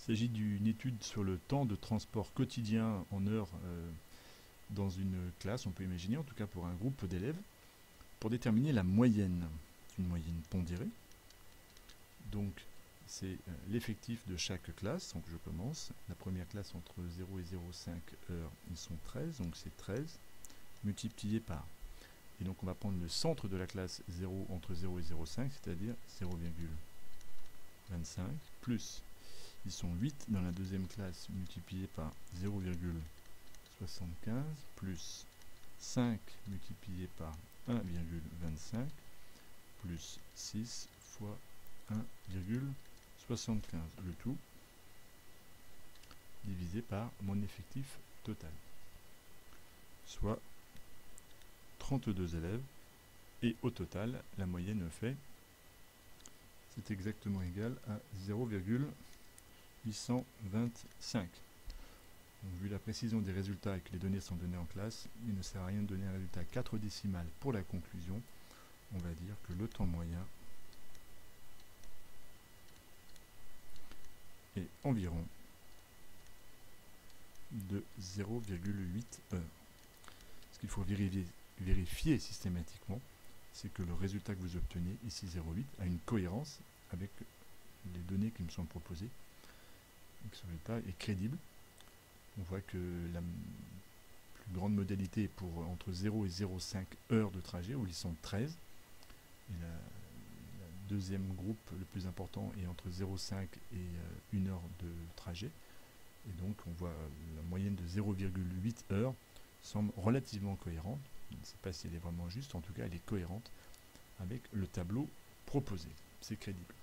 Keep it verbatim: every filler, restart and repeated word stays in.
Il s'agit d'une étude sur le temps de transport quotidien en heures euh, dans une classe, on peut imaginer, en tout cas pour un groupe d'élèves, pour déterminer la moyenne, une moyenne pondérée. Donc c'est euh, l'effectif de chaque classe. Donc je commence. La première classe entre zéro et zéro virgule cinq heures, ils sont treize, donc c'est treize multiplié par. Et donc on va prendre le centre de la classe zéro entre zéro et zéro virgule cinq, c'est-à-dire zéro virgule vingt-cinq, plus, ils sont huit dans la deuxième classe multiplié par zéro virgule soixante-quinze, plus cinq multiplié par un virgule vingt-cinq, plus six fois un virgule soixante-quinze, le tout divisé par mon effectif total, soit trente-deux élèves, et au total, la moyenne fait, c'est exactement égal à zéro virgule huit cent vingt-cinq. Donc, vu la précision des résultats et que les données sont données en classe, il ne sert à rien de donner un résultat quatre décimales pour la conclusion. On va dire que le temps moyen est environ de zéro virgule huit heures. Ce qu'il faut vérifier, vérifier systématiquement, c'est que le résultat que vous obtenez, ici zéro virgule huit, a une cohérence avec les données qui me sont proposées. Donc ce résultat est crédible. On voit que la plus grande modalité est pour entre zéro et zéro virgule cinq heures de trajet, où ils sont treize. Et la, la deuxième groupe, le plus important, est entre zéro virgule cinq et euh, une heure de trajet. Et donc on voit euh, la moyenne de zéro virgule huit heures semble relativement cohérente. Je ne sais pas si elle est vraiment juste, en tout cas elle est cohérente avec le tableau proposé. C'est crédible.